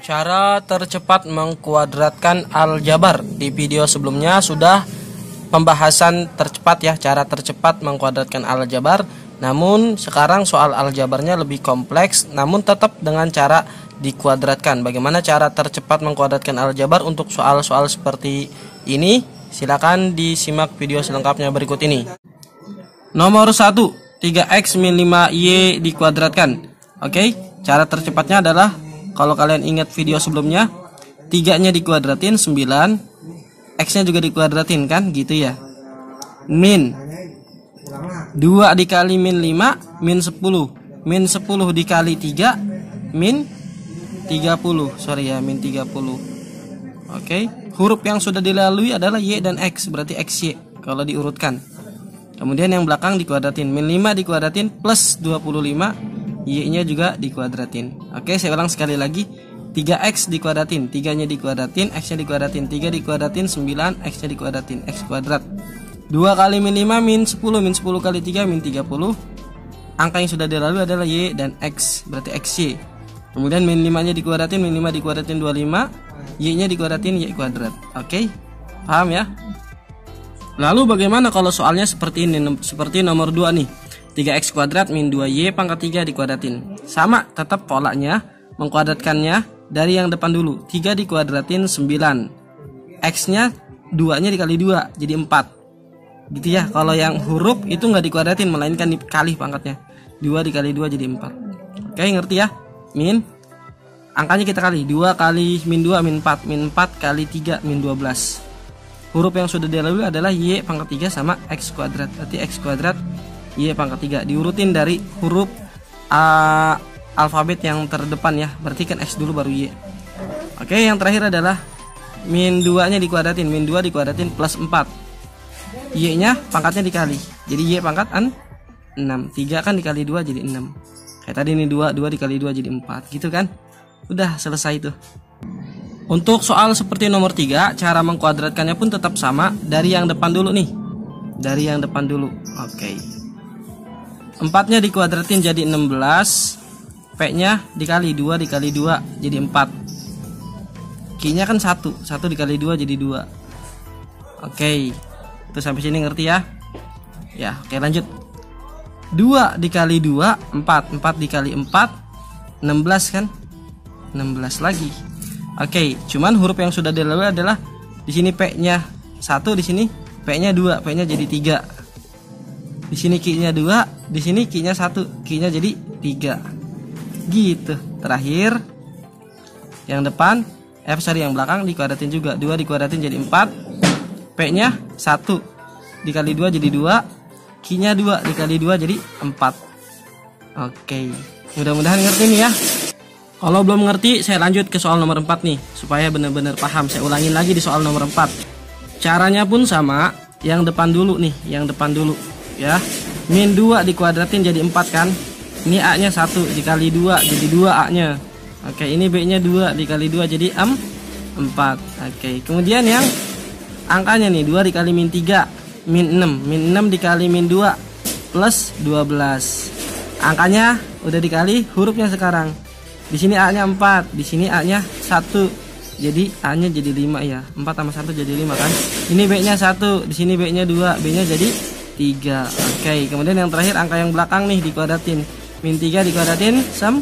Cara tercepat mengkuadratkan aljabar. Di video sebelumnya sudah pembahasan tercepat ya, cara tercepat mengkuadratkan aljabar. Namun sekarang soal aljabarnya lebih kompleks, namun tetap dengan cara dikuadratkan. Bagaimana cara tercepat mengkuadratkan aljabar untuk soal-soal seperti ini? Silakan disimak video selengkapnya berikut ini. Nomor 1, 3x min 5y dikuadratkan. Oke, cara tercepatnya adalah, kalau kalian ingat video sebelumnya, 3-nya dikuadratin 9, x-nya juga dikuadratin kan, gitu ya. Min 2 dikali min 5, min 10. Min 10 dikali 3, min 30. Sorry ya, min 30. Oke, huruf yang sudah dilalui adalah y dan x, berarti xy kalau diurutkan. Kemudian yang belakang dikuadratin, min 5 dikuadratin plus 25, y-nya juga dikuadratin. Oke, saya ulang sekali lagi. 3x dikuadratin, 3-nya dikuadratin, x-nya dikuadratin, 3 dikuadratin 9, x-nya dikuadratin, x kuadrat. 2 kali min 5 min 10, min 10 kali 3 min 30. Angka yang sudah dilalui adalah y dan x, berarti xy. Kemudian min 5-nya dikuadratin, min 5 dikuadratin 25, y-nya dikuadratin y kuadrat. Oke, paham ya? Lalu bagaimana kalau soalnya seperti ini, seperti nomor 2 nih. 3x kuadrat min 2y pangkat 3 dikuadratin. Sama, tetap polanya mengkuadratkannya dari yang depan dulu. 3 dikuadratin 9, x-nya 2-nya dikali 2 jadi 4. Gitu ya. Kalau yang huruf itu nggak dikuadratin, melainkan dikali pangkatnya. 2 dikali 2 jadi 4. Oke, ngerti ya? Min, angkanya kita kali. 2 kali min 2 min 4, min 4 kali 3 min 12. Huruf yang sudah dilalui adalah y pangkat 3 sama x kuadrat. Berarti x kuadrat y pangkat 3. Diurutin dari huruf alfabet yang terdepan ya. Berarti kan x dulu baru y. Oke, yang terakhir adalah min 2-nya dikuadratin. Min 2 dikuadratin plus 4. Y-nya pangkatnya dikali. Jadi y pangkat 6. 3 kan dikali 2 jadi 6. Kayak tadi ini 2 dikali 2 jadi 4. Gitu kan? Udah selesai itu. Untuk soal seperti nomor 3, cara mengkuadratkannya pun tetap sama. Dari yang depan dulu nih. Dari yang depan dulu. Oke. 4-nya dikuadratin jadi 16. P-nya dikali 2 dikali 2 jadi 4. Q-nya kan 1. 1 dikali 2 jadi 2. Oke. Itu sampai sini ngerti ya? Ya, oke lanjut. 2 dikali 2 4. 4 dikali 4 16 kan? 16 lagi. Oke, cuman huruf yang sudah dilalui adalah di sini P-nya 1, di sini P-nya 2, P-nya jadi 3. Di sini Q-nya 2, di sini Q-nya 1, Q-nya jadi 3. Gitu. Terakhir yang depan, yang belakang dikuadratin juga. 2 dikuadratin jadi 4. P-nya 1 dikali 2 jadi 2. Q-nya 2 dikali 2 jadi 4. Oke. Mudah-mudahan ngerti nih ya. Kalau belum ngerti, saya lanjut ke soal nomor 4 nih, supaya benar-benar paham. Saya ulangin lagi di soal nomor 4. Caranya pun sama, yang depan dulu nih, yang depan dulu ya. Min 2 dikuadratin jadi 4 kan. Ini A-nya 1 dikali 2 jadi 2 A-nya. Oke, ini B-nya 2 dikali 2 jadi 4. Oke, kemudian yang angkanya nih, 2 dikali min 3 min 6. Min 6 dikali min 2 plus 12. Angkanya udah dikali hurufnya sekarang. Di sini A-nya 4, di sini A-nya 1. Jadi A-nya jadi 5 ya. 4 tambah 1 jadi 5 kan. Ini B-nya 1, di sini B-nya 2, B-nya jadi 3. Oke, kemudian yang terakhir angka yang belakang nih dikuadratin. Min 3 dikuadratin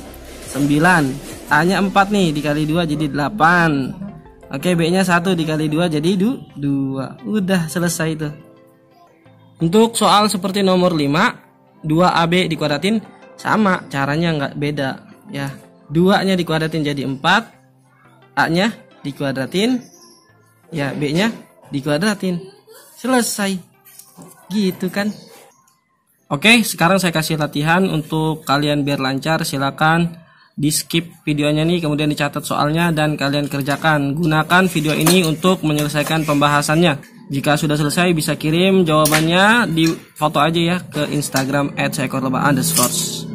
9. A-nya 4 nih dikali 2 jadi 8. Oke, B-nya 1 dikali 2 jadi 2. Udah selesai itu. Untuk soal seperti nomor 5, 2AB dikuadratin sama, caranya nggak beda ya. 2-nya dikuadratin jadi 4, A-nya dikuadratin, ya B-nya dikuadratin. Selesai. Gitu kan. Oke, sekarang saya kasih latihan untuk kalian biar lancar. Silakan di skip videonya nih, kemudian dicatat soalnya dan kalian kerjakan. Gunakan video ini untuk menyelesaikan pembahasannya. Jika sudah selesai bisa kirim jawabannya di foto aja ya ke Instagram @seekorlebah_.